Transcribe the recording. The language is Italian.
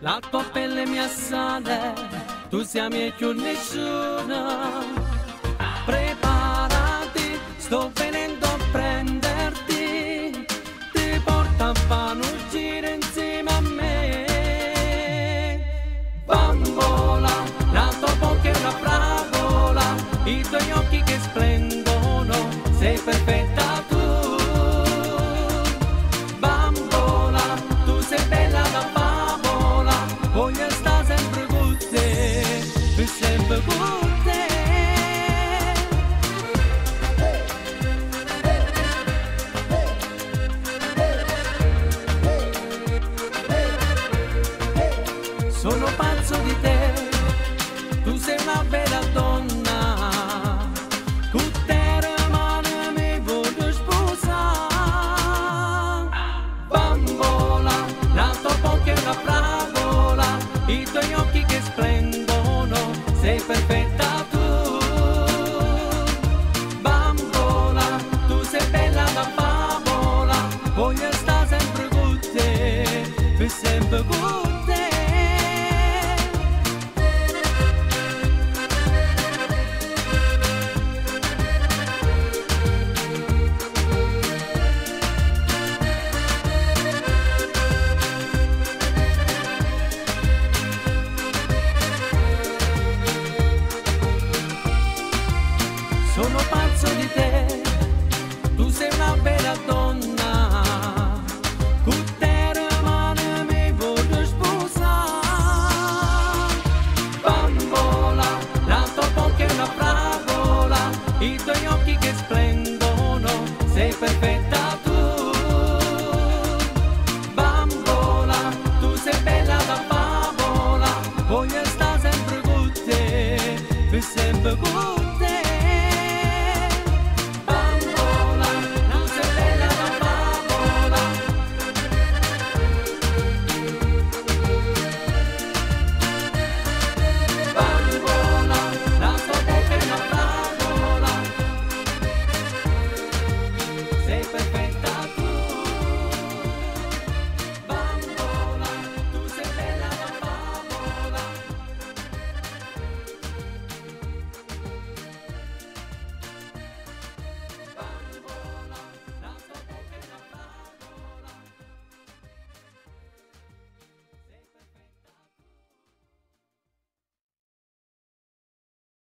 La tua pelle mi assale, tu sei meglio nessuno. Preparati, sto venendo a prenderti, ti porto a fare un giro insieme a me. Bambola, la tua bocca è una fragola, i tuoi occhi che splendono, sei perfetta tu. Bambola, tu sei bella da favola, voglio stare sempre con te, per sempre con te. Sono pazzo di te, tu sei una bella donna, con te mano mi voglio sposare. Bambola, la tua bocca è una fragola, i tuoi occhi che splendono, sei perfetta tu. Bambola, tu sei bella da favola, voglio stare sempre con te, per sempre con te.